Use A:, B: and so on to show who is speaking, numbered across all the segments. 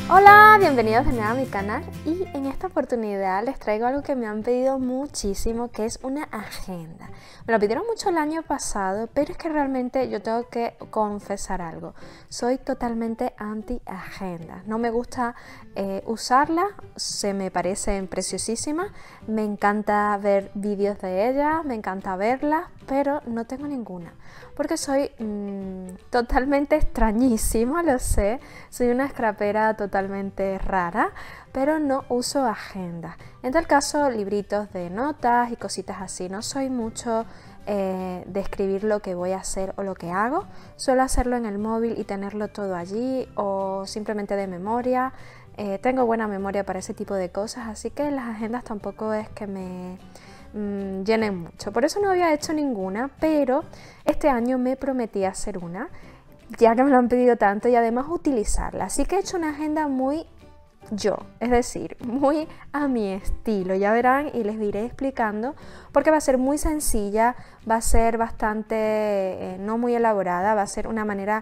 A: Hola, bienvenidos de nuevo a mi canal y en esta oportunidad les traigo algo que me han pedido muchísimo, que es una agenda. Me lo pidieron mucho el año pasado, pero es que realmente yo tengo que confesar algo. Soy totalmente anti agenda. No me gusta usarla, se me parecen preciosísimas, me encanta ver vídeos de ellas, me encanta verlas, pero no tengo ninguna. Porque soy totalmente extrañísima, lo sé, soy una scrapera totalmente rara, pero no uso agenda. En tal caso, libritos de notas y cositas así, no soy mucho de escribir lo que voy a hacer o lo que hago, suelo hacerlo en el móvil y tenerlo todo allí o simplemente de memoria. Tengo buena memoria para ese tipo de cosas, así que las agendas tampoco es que me llenen mucho. Por eso no había hecho ninguna, pero este año me prometí hacer una, ya que me lo han pedido tanto, y además utilizarla. Así que he hecho una agenda muy yo, es decir, muy a mi estilo. Ya verán y les iré explicando, porque va a ser muy sencilla, va a ser bastante no muy elaborada, va a ser una manera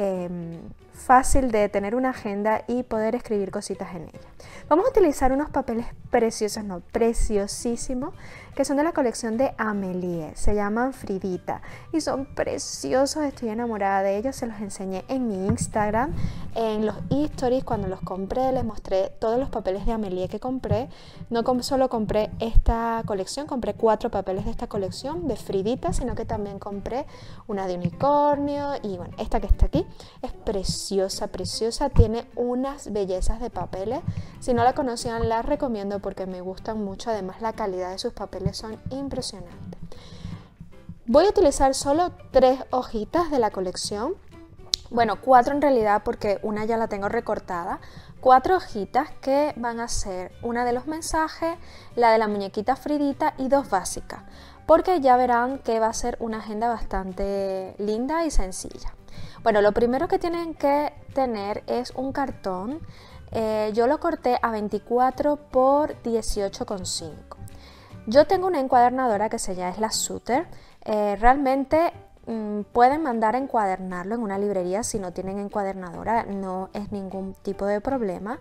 A: fácil de tener una agenda y poder escribir cositas en ella. Vamos a utilizar unos papeles preciosos, no, preciosísimos, que son de la colección de Amelie, se llaman Fridita y son preciosos, estoy enamorada de ellos, se los enseñé en mi Instagram, en los stories cuando los compré, les mostré todos los papeles de Amelie que compré. No solo compré esta colección, compré 4 papeles de esta colección de Fridita, sino que también compré una de unicornio y bueno, esta que está aquí es preciosa, preciosa, tiene unas bellezas de papeles. Si no la conocían, la recomiendo porque me gustan mucho, además la calidad de sus papeles son impresionantes. Voy a utilizar solo 3 hojitas de la colección, bueno, 4 en realidad porque una ya la tengo recortada. 4 hojitas que van a ser una de los mensajes, la de la muñequita Fridita y 2 básicas, porque ya verán que va a ser una agenda bastante linda y sencilla. Bueno, lo primero que tienen que tener es un cartón. Yo lo corté a 24 por 18,5. Yo tengo una encuadernadora que se llama la Suter. Realmente pueden mandar a encuadernarlo en una librería si no tienen encuadernadora, no es ningún tipo de problema.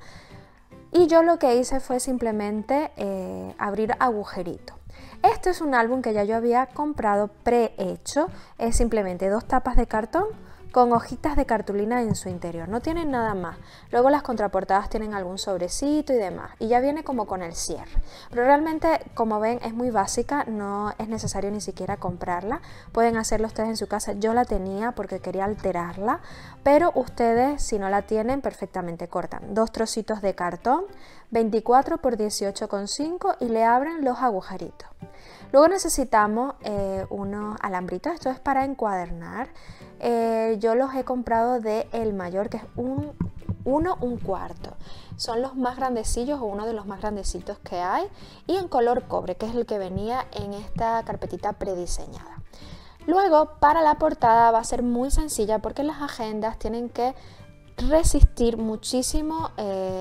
A: Y yo lo que hice fue simplemente abrir agujeritos. Este es un álbum que ya yo había comprado prehecho, es simplemente 2 tapas de cartón con hojitas de cartulina en su interior, no tienen nada más. Luego las contraportadas tienen algún sobrecito y demás, y ya viene como con el cierre. Pero realmente, como ven, es muy básica, no es necesario ni siquiera comprarla. Pueden hacerlo ustedes en su casa, yo la tenía porque quería alterarla, pero ustedes, si no la tienen, perfectamente cortan 2 trocitos de cartón, 24 por 18,5 y le abren los agujeritos. Luego necesitamos unos alambritos, esto es para encuadernar. Yo los he comprado de El Mayor, que es un cuarto. Son los más grandecillos o uno de los más grandecitos que hay, y en color cobre, que es el que venía en esta carpetita prediseñada. Luego, para la portada va a ser muy sencilla porque las agendas tienen que resistir muchísimo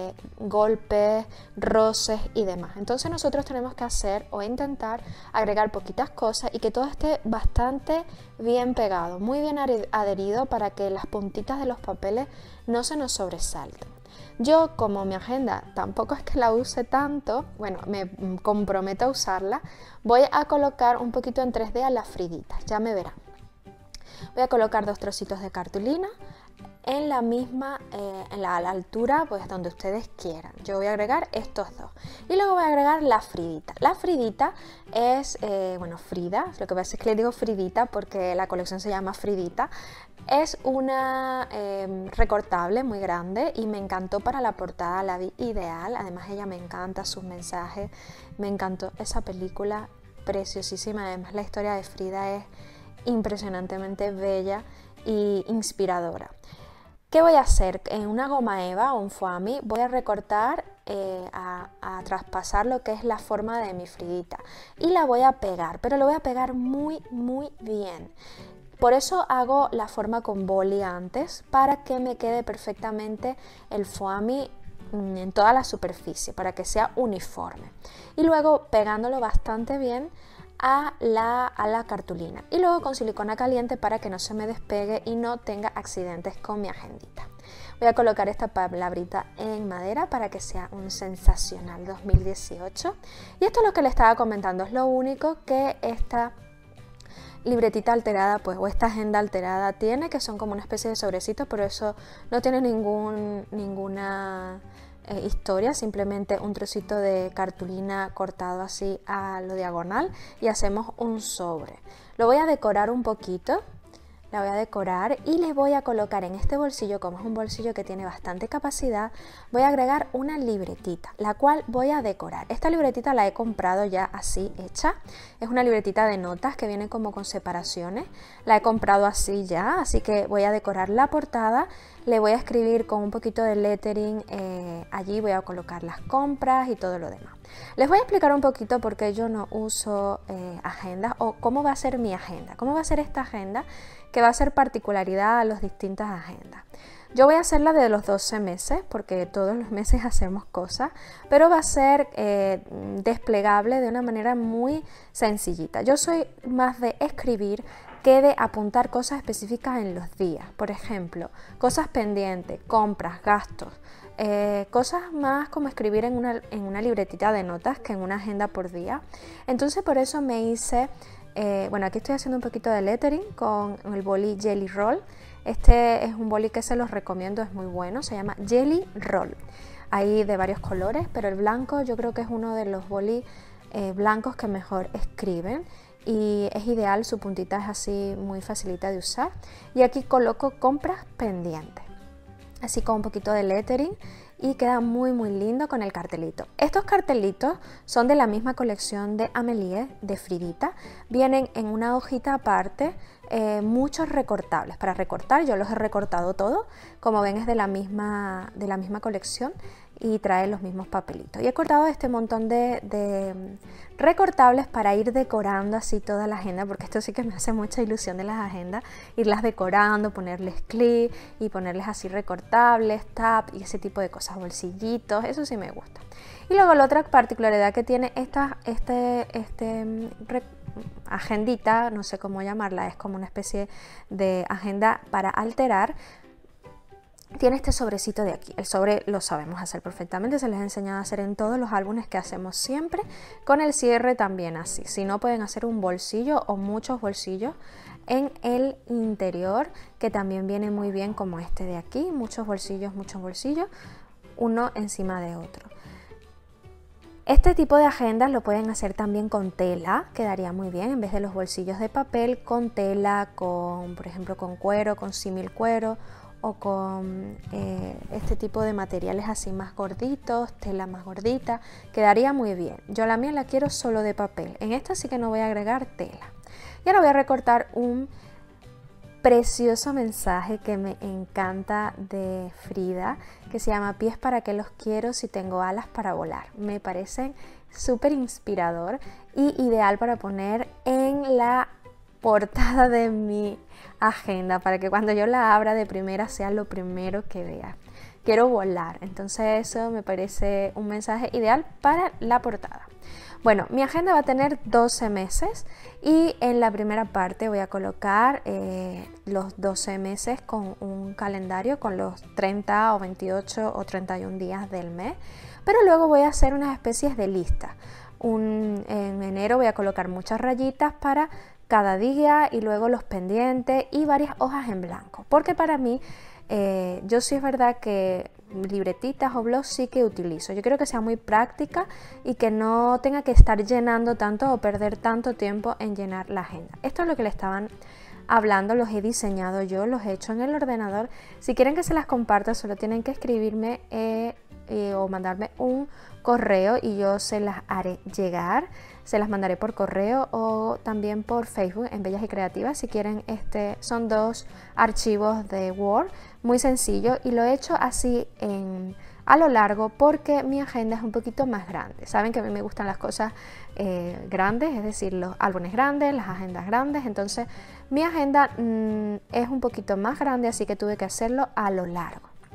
A: golpes, roces y demás. Entonces nosotros tenemos que hacer o intentar agregar poquitas cosas y que todo esté bastante bien pegado, muy bien adherido para que las puntitas de los papeles no se nos sobresalten. Yo, como mi agenda tampoco es que la use tanto, bueno, me comprometo a usarla, voy a colocar un poquito en 3D a las Friditas, ya me verán. Voy a colocar 2 trocitos de cartulina en la misma, a la altura pues donde ustedes quieran. Yo voy a agregar estos 2 y luego voy a agregar la Fridita. La Fridita es, bueno, Frida, lo que pasa es que le digo Fridita porque la colección se llama Fridita. Es una recortable muy grande y me encantó para la portada, la vi ideal. Además ella me encanta sus mensajes, me encantó esa película, preciosísima. Además la historia de Frida es impresionantemente bella e inspiradora. ¿Qué voy a hacer? En una goma eva o un foamy voy a recortar, a traspasar lo que es la forma de mi Fridita y la voy a pegar, pero lo voy a pegar muy bien. Por eso hago la forma con boli antes, para que me quede perfectamente el foamy en toda la superficie, para que sea uniforme. Y luego pegándolo bastante bien a la cartulina y luego con silicona caliente para que no se me despegue y no tenga accidentes con mi agendita. voy a colocar esta palabrita en madera para que sea un sensacional 2018. Y esto es lo que le estaba comentando, es lo único que esta libretita alterada, pues, o esta agenda alterada tiene, que son como una especie de sobrecitos, pero eso no tiene ninguna historia, simplemente un trocito de cartulina cortado así a lo diagonal y hacemos un sobre. Lo voy a decorar un poquito. La voy a decorar y le voy a colocar en este bolsillo, como es un bolsillo que tiene bastante capacidad, voy a agregar una libretita, la cual voy a decorar. Esta libretita la he comprado ya así hecha, es una libretita de notas que viene como con separaciones, la he comprado así ya, así que voy a decorar la portada, le voy a escribir con un poquito de lettering, allí voy a colocar las compras y todo lo demás. Les voy a explicar un poquito por qué yo no uso agendas o cómo va a ser mi agenda, cómo va a ser esta agenda que va a ser particularidad a las distintas agendas. Yo voy a hacerla de los 12 meses porque todos los meses hacemos cosas, pero va a ser desplegable de una manera muy sencillita. Yo soy más de escribir que de apuntar cosas específicas en los días. Por ejemplo, cosas pendientes, compras, gastos, cosas más como escribir en una libretita de notas que en una agenda por día. Entonces por eso me hice, bueno, aquí estoy haciendo un poquito de lettering con el boli Jelly Roll. Este es un boli que se los recomiendo, es muy bueno, se llama Jelly Roll. Hay de varios colores, pero el blanco yo creo que es uno de los bolis blancos que mejor escriben. Y es ideal, su puntita es así muy facilita de usar. Y aquí coloco compras pendientes, así con un poquito de lettering y queda muy lindo con el cartelito. Estos cartelitos son de la misma colección de Amelie, de Fridita. Vienen en una hojita aparte, muchos recortables. Para recortar yo los he recortado todos, como ven es de la misma colección y trae los mismos papelitos. Y he cortado este montón de recortables para ir decorando así toda la agenda, porque esto sí que me hace mucha ilusión de las agendas, irlas decorando, ponerles clip y ponerles así recortables, tab y ese tipo de cosas, bolsillitos, eso sí me gusta. Y luego la otra particularidad que tiene esta agendita, no sé cómo llamarla, es como una especie de agenda para alterar. Tiene este sobrecito de aquí. El sobre lo sabemos hacer perfectamente, se les ha enseñado a hacer en todos los álbumes que hacemos siempre, con el cierre también así. Si no, pueden hacer un bolsillo o muchos bolsillos en el interior, que también viene muy bien, como este de aquí, muchos bolsillos, uno encima de otro. Este tipo de agendas lo pueden hacer también con tela, quedaría muy bien, en vez de los bolsillos de papel, con tela, por ejemplo con cuero, con símil cuero, o con este tipo de materiales así más gorditos, tela más gordita, quedaría muy bien. Yo la mía la quiero solo de papel, en esta sí que no voy a agregar tela. Y ahora voy a recortar un precioso mensaje que me encanta de Frida, que se llama Pies para qué los quiero si tengo alas para volar. Me parece súper inspirador y ideal para poner en la portada de mi agenda, para que cuando yo la abra de primera sea lo primero que vea. Quiero volar, entonces eso me parece un mensaje ideal para la portada. Bueno, mi agenda va a tener 12 meses y en la primera parte voy a colocar los 12 meses con un calendario con los 30 o 28 o 31 días del mes, pero luego voy a hacer unas especies de listas. En enero voy a colocar muchas rayitas para cada día y luego los pendientes y varias hojas en blanco, porque para mí yo sí es verdad que libretitas o blogs sí que utilizo. Yo quiero que sea muy práctica y que no tenga que estar llenando tanto o perder tanto tiempo en llenar la agenda. Esto es lo que le estaban hablando, los he diseñado yo, los he hecho en el ordenador. Si quieren que se las comparta, solo tienen que escribirme o mandarme un correo y yo se las haré llegar. Se las mandaré por correo o también por Facebook en Bellas y Creativas. Si quieren, son 2 archivos de Word, muy sencillo, y lo he hecho así a lo largo porque mi agenda es un poquito más grande. Saben que a mí me gustan las cosas grandes, es decir, los álbumes grandes, las agendas grandes. Entonces mi agenda es un poquito más grande, así que tuve que hacerlo a lo largo.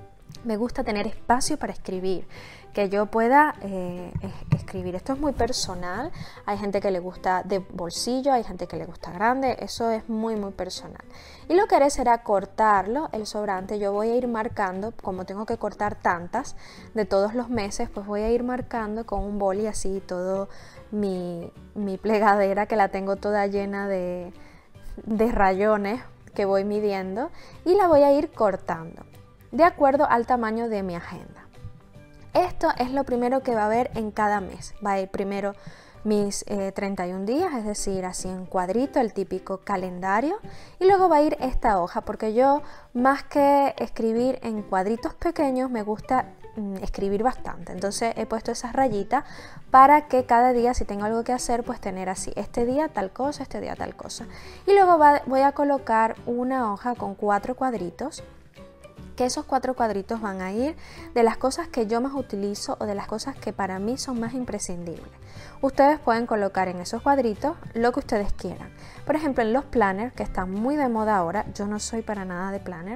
A: Me gusta tener espacio para escribir, que yo pueda escribir. Esto es muy personal, hay gente que le gusta de bolsillo, hay gente que le gusta grande, eso es muy personal. Y lo que haré será cortarlo, el sobrante. Yo voy a ir marcando, como tengo que cortar tantas de todos los meses, pues voy a ir marcando con un boli así todo mi plegadera, que la tengo toda llena de rayones que voy midiendo, y la voy a ir cortando de acuerdo al tamaño de mi agenda. Esto es lo primero que va a haber en cada mes. Va a ir primero mis 31 días, es decir, así en cuadrito, el típico calendario, y luego va a ir esta hoja, porque yo más que escribir en cuadritos pequeños me gusta escribir bastante. Entonces he puesto esas rayitas para que cada día, si tengo algo que hacer, pues tener así, este día tal cosa, este día tal cosa. Y luego voy a colocar una hoja con 4 cuadritos, que esos 4 cuadritos van a ir de las cosas que yo más utilizo o de las cosas que para mí son más imprescindibles. Ustedes pueden colocar en esos cuadritos lo que ustedes quieran. Por ejemplo, en los planners, que están muy de moda ahora, yo no soy para nada de planner,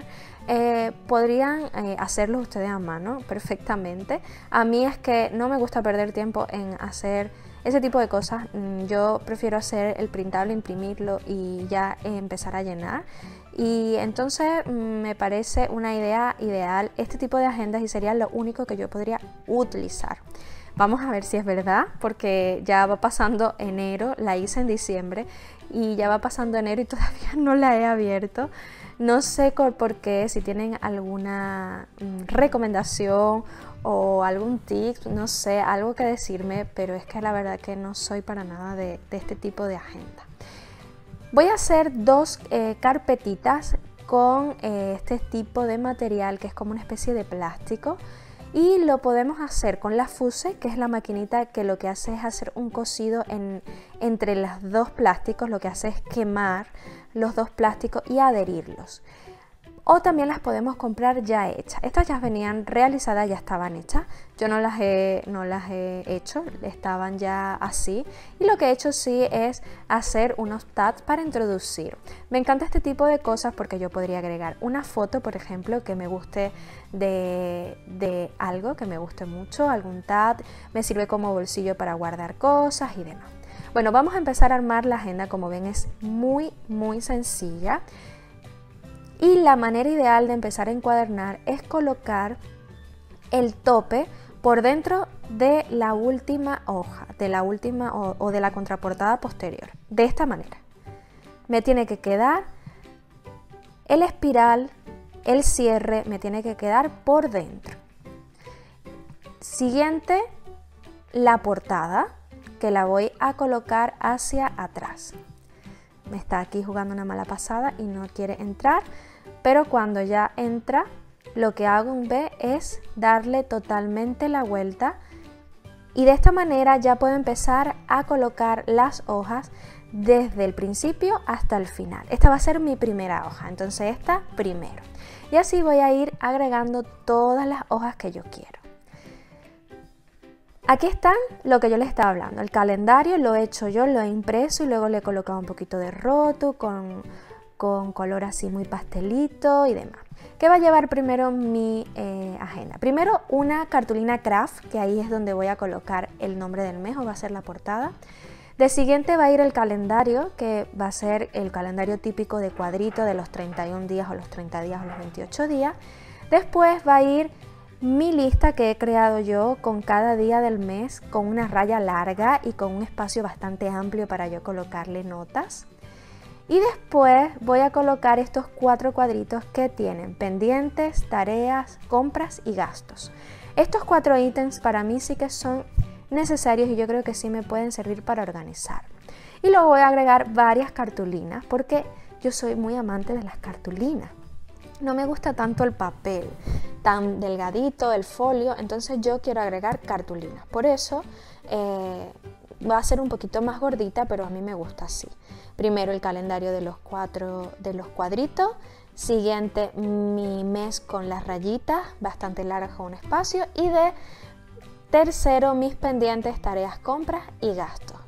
A: podrían hacerlos ustedes a mano perfectamente. A mí es que no me gusta perder tiempo en hacer ese tipo de cosas. Yo prefiero hacer el printable, imprimirlo y ya empezar a llenar. Y entonces me parece una idea ideal este tipo de agendas, y sería lo único que yo podría utilizar. Vamos a ver si es verdad, porque ya va pasando enero, la hice en diciembre y ya va pasando enero y todavía no la he abierto. No sé por qué, si tienen alguna recomendación o algún tip, no sé, algo que decirme, pero es que la verdad que no soy para nada de este tipo de agenda. Voy a hacer 2 carpetitas con este tipo de material, que es como una especie de plástico, y lo podemos hacer con la fuse, que es la maquinita que lo que hace es hacer un cosido entre los 2 plásticos. Lo que hace es quemar los 2 plásticos y adherirlos. O también las podemos comprar ya hechas. Estas ya venían realizadas, ya estaban hechas. Yo no las he hecho, estaban ya así. Y lo que he hecho sí es hacer unos tags para introducir. Me encanta este tipo de cosas porque yo podría agregar una foto, por ejemplo, que me guste de algo que me guste mucho, algún tag. Me sirve como bolsillo para guardar cosas y demás. Bueno, vamos a empezar a armar la agenda. Como ven, es muy sencilla. Y la manera ideal de empezar a encuadernar es colocar el tope por dentro de la última hoja, de la última o de la contraportada posterior. De esta manera. Me tiene que quedar el espiral, el cierre, me tiene que quedar por dentro. Siguiente, la portada, que la voy a colocar hacia atrás. Me está aquí jugando una mala pasada y no quiere entrar, pero cuando ya entra, lo que hago en B es darle totalmente la vuelta, y de esta manera ya puedo empezar a colocar las hojas desde el principio hasta el final. Esta va a ser mi primera hoja, entonces esta primero. Y así voy a ir agregando todas las hojas que yo quiero. Aquí están lo que yo les estaba hablando. El calendario lo he hecho yo, lo he impreso y luego le he colocado un poquito de roto con color así muy pastelito y demás. ¿Qué va a llevar primero mi agenda? Primero una cartulina craft, que ahí es donde voy a colocar el nombre del mes, o va a ser la portada. De siguiente va a ir el calendario, que va a ser el calendario típico de cuadrito de los 31 días o los 30 días o los 28 días. Después va a ir mi lista que he creado yo con cada día del mes, con una raya larga y con un espacio bastante amplio para yo colocarle notas. Y después voy a colocar estos 4 cuadritos que tienen pendientes, tareas, compras y gastos. Estos 4 ítems para mí sí que son necesarios y yo creo que sí me pueden servir para organizar. Y luego voy a agregar varias cartulinas porque yo soy muy amante de las cartulinas. No me gusta tanto el papel tan delgadito, el folio, entonces yo quiero agregar cartulinas. Por eso va a ser un poquito más gordita, pero a mí me gusta así. Primero el calendario de los cuadritos, siguiente mi mes con las rayitas, bastante largas con un espacio, y de tercero mis pendientes, tareas, compras y gastos.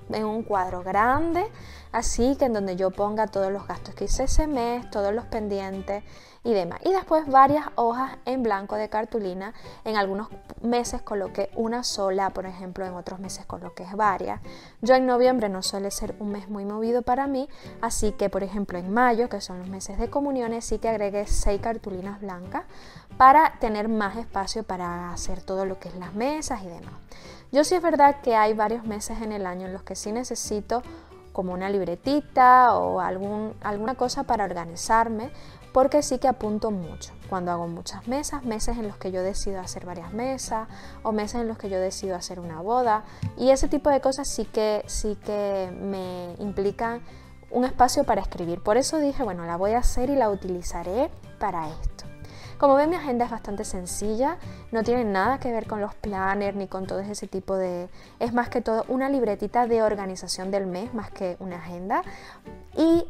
A: en un cuadro grande, así que en donde yo ponga todos los gastos que hice ese mes, todos los pendientes y demás. Y después varias hojas en blanco de cartulina. En algunos meses coloqué una sola, por ejemplo, en otros meses coloqué varias. Yo en noviembre no suele ser un mes muy movido para mí, así que por ejemplo en mayo, que son los meses de comuniones, sí que agregué 6 cartulinas blancas para tener más espacio para hacer todo lo que es las mesas y demás. Yo sí es verdad que hay varios meses en el año en los que sí necesito como una libretita o alguna cosa para organizarme, porque sí que apunto mucho cuando hago muchas mesas, meses en los que yo decido hacer varias mesas o meses en los que yo decido hacer una boda, y ese tipo de cosas sí que me implican un espacio para escribir. Por eso dije, bueno, la voy a hacer y la utilizaré para esto. Como ven, mi agenda es bastante sencilla, no tiene nada que ver con los planners ni con todo ese tipo de... Es más que todo una libretita de organización del mes, más que una agenda. Y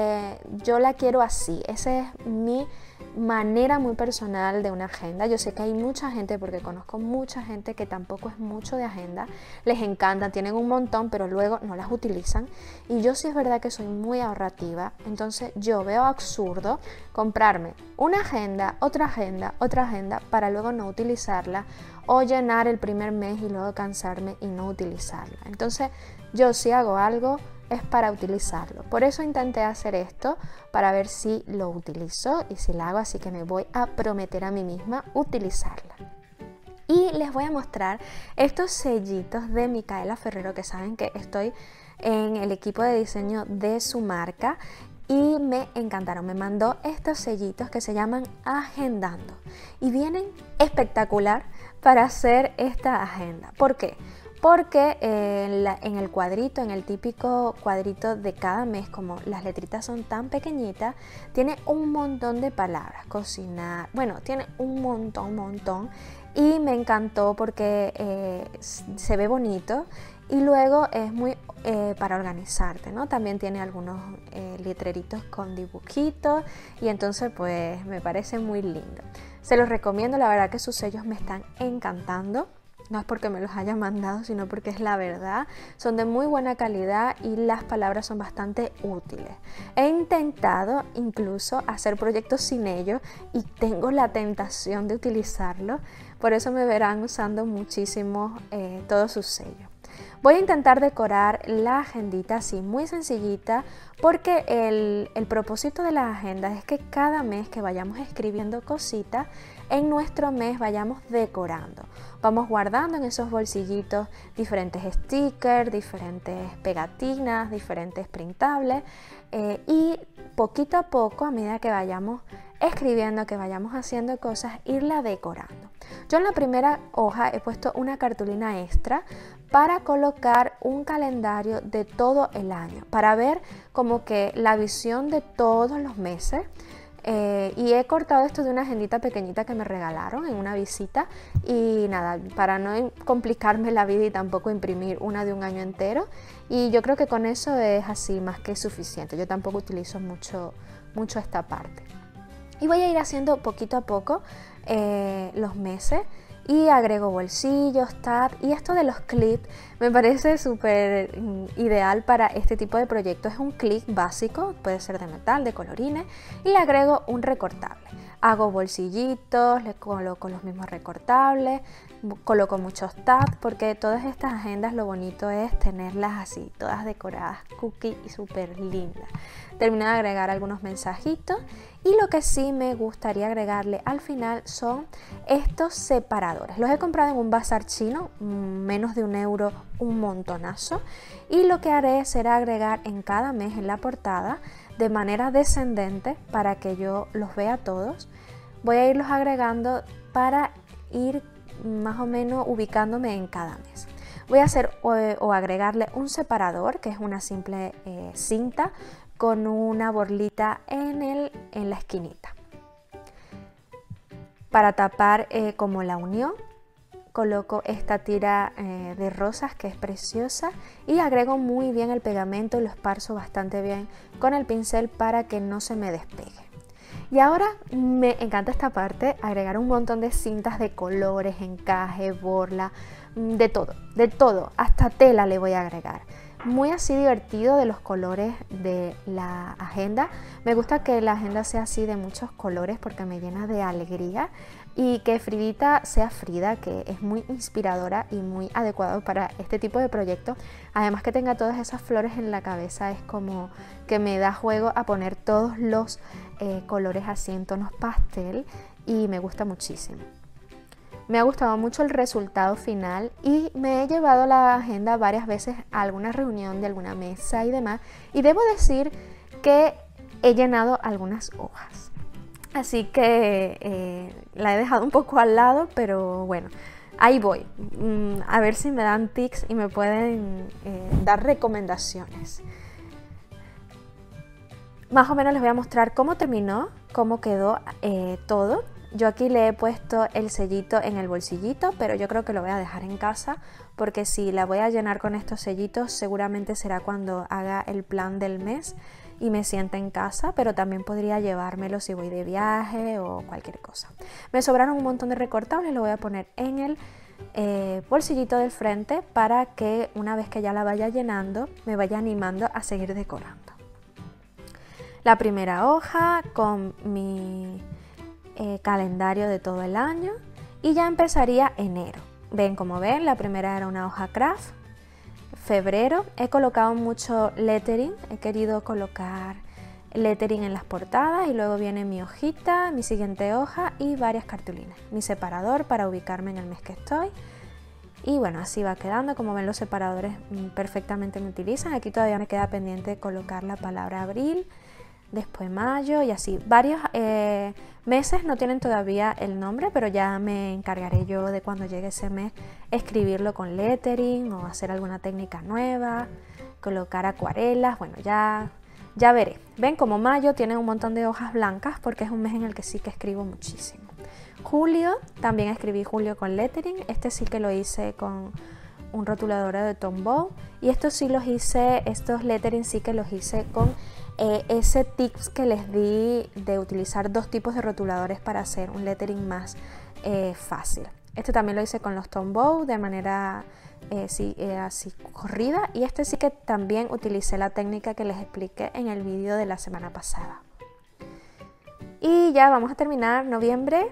A: yo la quiero así, esa es mi manera muy personal de una agenda. Yo sé que hay mucha gente, porque conozco mucha gente que tampoco es mucho de agenda, les encantan, tienen un montón, pero luego no las utilizan. Y yo sí es verdad que soy muy ahorrativa, entonces yo veo absurdo comprarme una agenda, otra agenda, para luego no utilizarla o llenar el primer mes y luego cansarme y no utilizarla. Entonces yo si hago algo es para utilizarlo. Por eso intenté hacer esto, para ver si lo utilizo y si la hago, así que me voy a prometer a mí misma utilizarla. Y les voy a mostrar estos sellitos de Micaela Ferrero, que saben que estoy en el equipo de diseño de su marca y me encantaron. Me mandó estos sellitos que se llaman Agendando y vienen espectacular para hacer esta agenda. ¿Por qué? Porque en el cuadrito, en el típico cuadrito de cada mes, como las letritas son tan pequeñitas, tiene un montón de palabras, cocinar, bueno, tiene un montón, y me encantó porque se ve bonito y luego es muy para organizarte, ¿no? También tiene algunos letreritos con dibujitos y entonces pues me parece muy lindo. Se los recomiendo, la verdad que sus sellos me están encantando. No es porque me los haya mandado, sino porque es la verdad. Son de muy buena calidad y las palabras son bastante útiles. He intentado incluso hacer proyectos sin ellos y tengo la tentación de utilizarlos. Por eso me verán usando muchísimo todos sus sellos. Voy a intentar decorar la agendita así muy sencillita, porque el propósito de las agendas es que cada mes que vayamos escribiendo cositas, en nuestro mes vayamos decorando. Vamos guardando en esos bolsillitos diferentes stickers, diferentes pegatinas, diferentes printables y poquito a poco, a medida que vayamos escribiendo, que vayamos haciendo cosas, irla decorando. Yo en la primera hoja he puesto una cartulina extra para colocar un calendario de todo el año, para ver como que la visión de todos los meses. Y he cortado esto de una agendita pequeñita que me regalaron en una visita y nada, para no complicarme la vida y tampoco imprimir una de un año entero, y yo creo que con eso es así más que suficiente. Yo tampoco utilizo mucho esta parte y voy a ir haciendo poquito a poco los meses. Y agrego bolsillos, tab, y esto de los clips me parece súper ideal para este tipo de proyectos. Es un clip básico, puede ser de metal, de colorines, y le agrego un recortable. Hago bolsillitos, le coloco los mismos recortables, coloco muchos tabs, porque todas estas agendas lo bonito es tenerlas así, todas decoradas, cookie y súper lindas. Terminé de agregar algunos mensajitos y lo que sí me gustaría agregarle al final son estos separadores. Los he comprado en un bazar chino, menos de €1, un montonazo, y lo que haré será agregar en cada mes en la portada de manera descendente para que yo los vea todos. Voy a irlos agregando para ir más o menos ubicándome en cada mes. Voy a hacer o agregarle un separador, que es una simple cinta con una borlita en la esquinita. Para tapar como la unión, coloco esta tira de rosas que es preciosa y agrego muy bien el pegamento y lo esparzo bastante bien con el pincel para que no se me despegue. Y ahora me encanta esta parte, agregar un montón de cintas de colores, encaje, borla, de todo, hasta tela le voy a agregar. muy así divertido de los colores de la agenda. Me gusta que la agenda sea así de muchos colores porque me llena de alegría, y que Fridita sea Frida, que es muy inspiradora y muy adecuado para este tipo de proyecto. Además que tenga todas esas flores en la cabeza, es como que me da juego a poner todos los colores así en tonos pastel, y me gusta muchísimo. Me ha gustado mucho el resultado final y me he llevado la agenda varias veces a alguna reunión de alguna mesa y demás, y debo decir que he llenado algunas hojas. Así que la he dejado un poco al lado, pero bueno, ahí voy. A ver si me dan tips y me pueden dar recomendaciones. Más o menos les voy a mostrar cómo terminó, cómo quedó todo. Yo aquí le he puesto el sellito en el bolsillito, pero yo creo que lo voy a dejar en casa, porque si la voy a llenar con estos sellitos seguramente será cuando haga el plan del mes y me sienta en casa, pero también podría llevármelo si voy de viaje o cualquier cosa. Me sobraron un montón de recortables, lo voy a poner en el bolsillito del frente para que una vez que ya la vaya llenando me vaya animando a seguir decorando. La primera hoja con mi calendario de todo el año, y ya empezaría enero. Ven, como ven, la primera era una hoja craft. Febrero he colocado mucho lettering, he querido colocar lettering en las portadas, y luego viene mi hojita, mi siguiente hoja y varias cartulinas, mi separador para ubicarme en el mes que estoy. Y bueno, así va quedando. Como ven, los separadores perfectamente me utilizan. Aquí todavía me queda pendiente colocar la palabra abril, después mayo y así. Varios meses no tienen todavía el nombre, pero ya me encargaré yo de cuando llegue ese mes escribirlo con lettering o hacer alguna técnica nueva, colocar acuarelas. Bueno, ya veré. Ven, como mayo tiene un montón de hojas blancas porque es un mes en el que sí que escribo muchísimo. Julio, también escribí julio con lettering. Este sí que lo hice con un rotulador de Tombow, y estos lettering sí que los hice con ese tips que les di de utilizar dos tipos de rotuladores para hacer un lettering más fácil. Este también lo hice con los Tombow de manera así corrida, y este sí que también utilicé la técnica que les expliqué en el vídeo de la semana pasada. Y ya vamos a terminar noviembre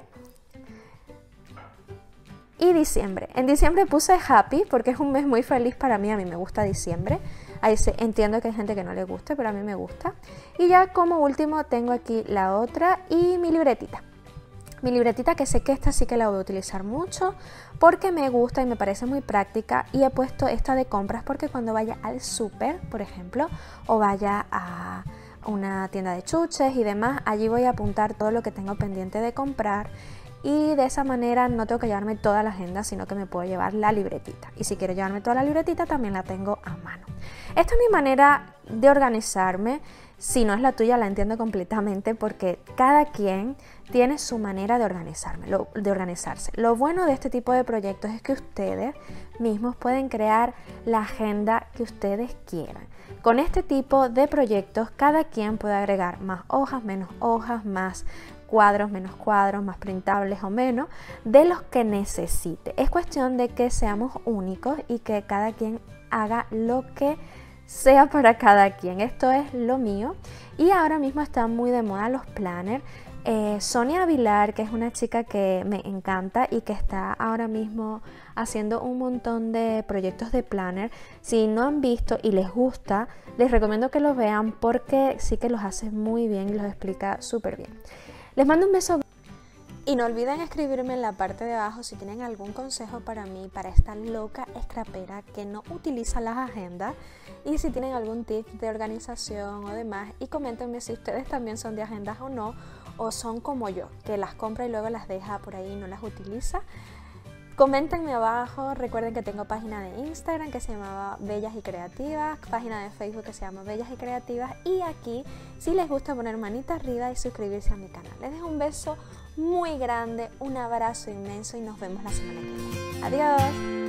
A: y diciembre. En diciembre puse happy porque es un mes muy feliz para mí. A mí me gusta diciembre. Entiendo que hay gente que no le guste, pero a mí me gusta. Y ya como último tengo aquí la otra y mi libretita. Mi libretita, que sé que esta sí que la voy a utilizar mucho porque me gusta y me parece muy práctica, y he puesto esta de compras porque cuando vaya al súper, por ejemplo, o vaya a una tienda de chuches y demás, allí voy a apuntar todo lo que tengo pendiente de comprar, y de esa manera no tengo que llevarme toda la agenda, sino que me puedo llevar la libretita. Y si quiero llevarme toda la libretita, también la tengo a mano. Esta es mi manera de organizarme. Si no es la tuya, la entiendo completamente, porque cada quien tiene su manera de organizarse. Lo bueno de este tipo de proyectos es que ustedes mismos pueden crear la agenda que ustedes quieran. Con este tipo de proyectos, cada quien puede agregar más hojas, menos hojas, más cuadros, menos cuadros, más printables o menos, de los que necesite. Es cuestión de que seamos únicos y que cada quien haga lo que sea para cada quien. Esto es lo mío, y ahora mismo están muy de moda los planners. Sonia Vilar, que es una chica que me encanta y que está ahora mismo haciendo un montón de proyectos de planner. Si no han visto y les gusta, les recomiendo que los vean porque sí que los hace muy bien y los explica súper bien. Les mando un beso. Y no olviden escribirme en la parte de abajo si tienen algún consejo para mí, para esta loca scrapera que no utiliza las agendas, y si tienen algún tip de organización o demás. Y coméntenme si ustedes también son de agendas o no, o son como yo, que las compra y luego las deja por ahí y no las utiliza. Coméntenme abajo. Recuerden que tengo página de Instagram que se llama Bellas y Creativas, página de Facebook que se llama Bellas y Creativas, y aquí si les gusta poner manita arriba y suscribirse a mi canal. Les dejo un beso muy grande, un abrazo inmenso y nos vemos la semana que viene. Adiós.